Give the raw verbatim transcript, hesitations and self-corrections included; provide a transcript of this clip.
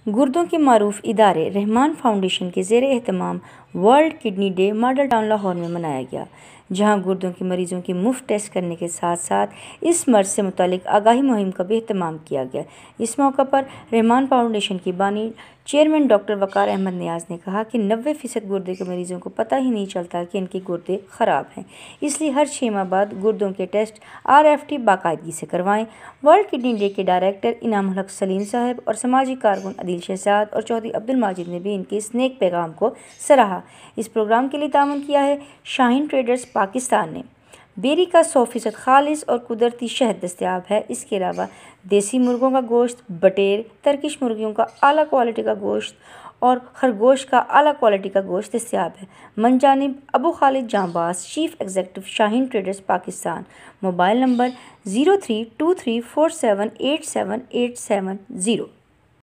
گردوں کے معروف ادارے رحمان فاؤنڈیشن کے زیر اہتمام world kidney day model town Lahore میں منایا گیا، جہاں گردوں کے مریضوں کی مفت ٹیسٹ کرنے کے ساتھ ساتھ اس مرض سے متعلق آگاہی مہم کا بھی اہتمام کیا گیا۔ اس موقع پر رحمان فاؤنڈیشن کی بانی چیئرمین ڈاکٹر وقار احمد نیاز نے کہا کہ نوے فیصد گردے کے مریضوں کو پتہ ہی نہیں چلتا کہ ان کے گردے خراب ہیں، اس لیے ہر چھ ماہ بعد گردوں کے ٹیسٹ آر ایف ٹی باقاعدگی سے کروائیں۔ ورلڈ کڈنی ڈے کے ڈائریکٹر انعام سلیم صاحب اور سماجی کارکن عدیل شہزاد اور چودھری عبد الماجد نے بھی ان کے اس نیک پیغام کو سراہا۔ اس پروگرام کے لیے تعاون کیا ہے شاہین ٹریڈرز پاکستان نے۔ بیری کا سو فیصد خالص اور قدرتی شہد دستیاب ہے۔ اس کے علاوہ دیسی مرغوں کا گوشت، بٹیر، ترکش مرغیوں کا اعلیٰ کوالٹی کا گوشت اور خرگوش کا اعلیٰ کوالٹی کا گوشت دستیاب ہے۔ من جانب Abu Khalid Janbaz, chief executive Shaheen traders Pakistan. Mobile number zero three two three four seven eight seven eight seven zero.